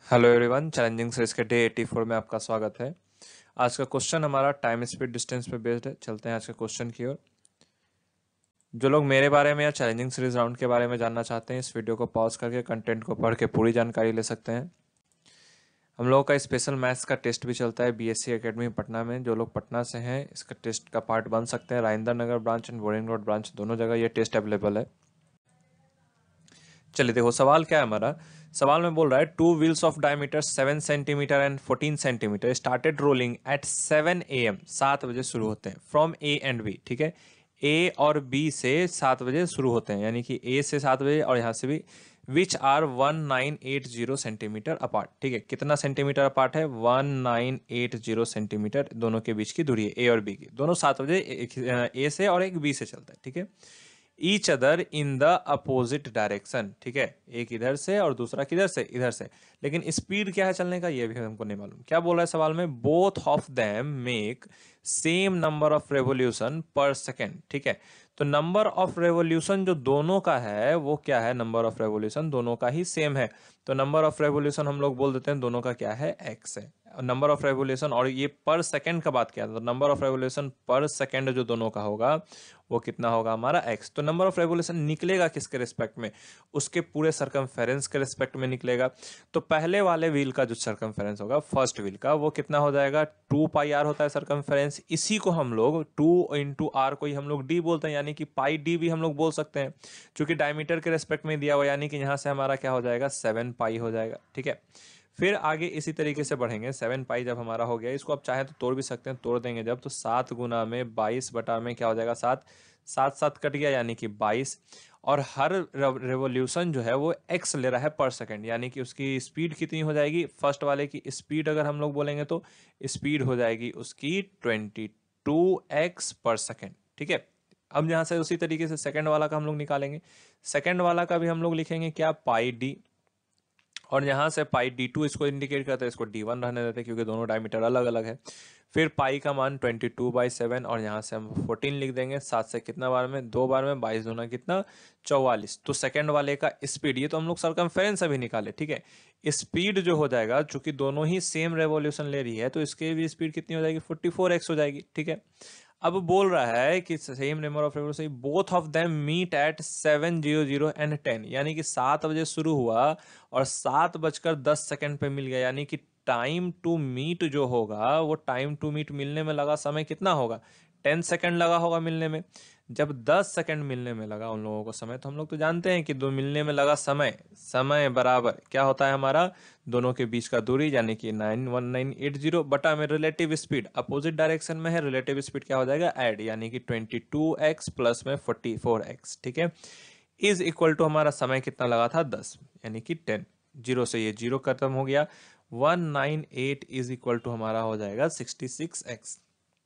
Hello everyone, challenging series के day 84 में आपका स्वागत है। आज का क्वेश्चन हमारा टाइम स्पीड डिस्टेंस पे बेस्ड है। चलते हैं आज के क्वेश्चन की ओर। जो लोग मेरे बारे में या चैलेंजिंग सीरीज राउंड के बारे में जानना चाहते हैं, इस वीडियो को पॉज करके कंटेंट को पढ़ के पूरी जानकारी ले सकते हैं। हम लोगों का स्पेशल मैथ्स का टेस्ट भी चलता है बीएससी एकेडमी पटना में। जो लोग पटना से हैं, इसका टेस्ट का पार्ट बन सकते हैं। Rajendra Nagar branch and boring road branch दोनों जगह ये टेस्ट अवेलेबल है। चलिए देखो, सवाल क्या है हमारा। सवाल में बोल रहा है two wheels of diameter 7 centimetre and 14 centimetre started rolling at 7 AM, 7 बजे शुरू होते हैं, फ्रॉम ए एंड बी। ठीक है, ए और बी से 7 बजे शुरू होते हैं, यानी कि ए से 7 बजे और यहाँ से भी। Which are 1980 centimetre apart. ठीक है, कितना सेंटीमीटर अपार्ट है? 1980 सेंटीमीटर दोनों के बीच की दूरी है, ए और बी की। दोनों 7 बजे ए से और एक बी से चलता है। ठीक है, each other in the opposite direction. ठीक है, एक इधर से और दूसरा किधर से? इधर से। लेकिन स्पीड क्या है चलने का, ये भी हमको नहीं मालूम। क्या बोल रहा है सवाल में? Both of them make same number of revolution per second. ठीक है, तो नंबर ऑफ रेवोल्यूशन जो दोनों का है वो क्या है? नंबर ऑफ रेवोल्यूशन दोनों का ही सेम है। तो नंबर ऑफ रेवोल्यूशन हम लोग बोल देते हैं दोनों का क्या है? एक्स है। नंबर ऑफ रेवोल्यूशन, और ये पर सेकेंड का बात किया, तो number of revolution per second जो दोनों का होगा वो कितना होगा? हमारा एक्स। तो नंबर ऑफ रेवोल्यूशन निकलेगा किसके रिस्पेक्ट में? उसके पूरे सरकमफेरेंस के रिस्पेक्ट में निकलेगा। तो पहले वाले व्हील का जो सरकमफेरेंस होगा, फर्स्ट व्हील का, वो कितना हो जाएगा? 2 पाई आर होता है सरकमफेरेंस। इसी को हम लोग 2 इंटू आर को ही हम लोग डी बोलते हैं, यानी कि पाई डी भी हम लोग बोल सकते हैं, क्योंकि डायमीटर के रेस्पेक्ट में दिया हुआ, यानी कि यहाँ से हमारा क्या हो जाएगा? 7 पाई हो जाएगा। ठीक है, फिर आगे इसी तरीके से बढ़ेंगे। 7 पाई जब हमारा हो गया, इसको आप चाहे तो तोड़ भी सकते हैं, तोड़ देंगे जब, तो 7 गुना में 22 बटा में क्या हो जाएगा? 7। 7 कट गया, यानी कि 22। और हर रेवोल्यूशन जो है वो एक्स ले रहा है पर सेकंड, यानी कि उसकी स्पीड कितनी हो जाएगी? फर्स्ट वाले की स्पीड अगर हम लोग बोलेंगे तो स्पीड हो जाएगी उसकी 22x पर सेकेंड। ठीक है, अब यहाँ से उसी तरीके से सेकंड वाला का हम लोग निकालेंगे। सेकंड वाला का भी हम लोग लिखेंगे क्या? Pi D. और यहाँ से पाई D2 इसको इंडिकेट करते हैं, इसको D1 रहने देते हैं क्योंकि दोनों डायमीटर अलग अलग है। फिर पाई का मान 22/7, और यहाँ से हम 14 लिख देंगे। 7 से कितना बार में? 2 बार में। 22 दूना कितना? 44। तो सेकंड वाले का स्पीड, ये तो हम लोग सरकमफेरेंस अभी निकाले। ठीक है, स्पीड जो हो जाएगा, चूंकि दोनों ही सेम रेवोल्यूशन ले रही है, तो इसके भी स्पीड कितनी हो जाएगी? 44x हो जाएगी। ठीक है, अब बोल रहा है कि same number of revolution both of them meet at 7:00 and 10, यानी कि 7 बजे शुरू हुआ और 7:10 पे मिल गया, यानी कि टाइम टू मीट जो होगा, वो टाइम टू मीट मिलने में लगा समय कितना होगा? 10 सेकंड लगा होगा मिलने में। जब 10 सेकंड मिलने में लगा उन लोगों को समय, तो हम लोग तो जानते हैं कि दो मिलने में लगा समय, समय बराबर क्या होता है हमारा? दोनों के बीच का दूरी, यानी कि 91980 बटा में रिलेटिव स्पीड, अपोजिट डायरेक्शन में है, रिलेटिव स्पीड क्या हो जाएगा? ऐड, यानी कि 22x प्लस में 44x। ठीक है, इज इक्वल टू हमारा समय कितना लगा था? 10, यानी कि 10। जीरो से ये जीरो खत्म हो गया। 198 इज इक्वल टू हमारा हो जाएगा 66x।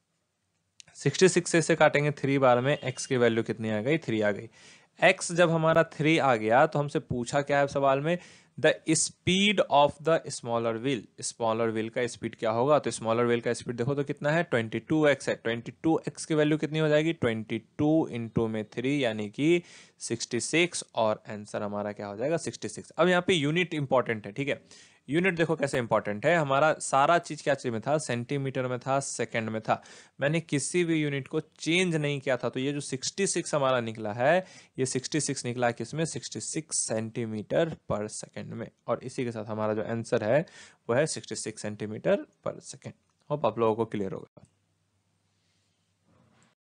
66 से इसे काटेंगे 3 बार में, x की वैल्यू कितनी आ गई? 3 आ गई। x जब हमारा 3 आ गया, तो हमसे पूछा क्या है सवाल में? The speed of the smaller wheel. Smaller wheel का स्पीड क्या होगा? तो स्मॉलर व्हील का स्पीड देखो तो कितना है? 22x है। 22x की वैल्यू कितनी हो जाएगी? 22 इंटू में 3, यानी कि 66, और आंसर हमारा क्या हो जाएगा? 66। अब यहाँ पे यूनिट इंपॉर्टेंट है। ठीक है, यूनिट देखो कैसे इंपॉर्टेंट है। हमारा सारा चीज क्या चीज में था? सेंटीमीटर में था, सेकंड में था। मैंने किसी भी यूनिट को चेंज नहीं किया था, तो ये जो 66 हमारा निकला है, ये 66 निकला है किसमें? 66 सेंटीमीटर पर सेकंड में। और इसी के साथ हमारा जो आंसर है वो है 66 सेंटीमीटर पर सेकंड। होप आप लोगों को क्लियर होगा।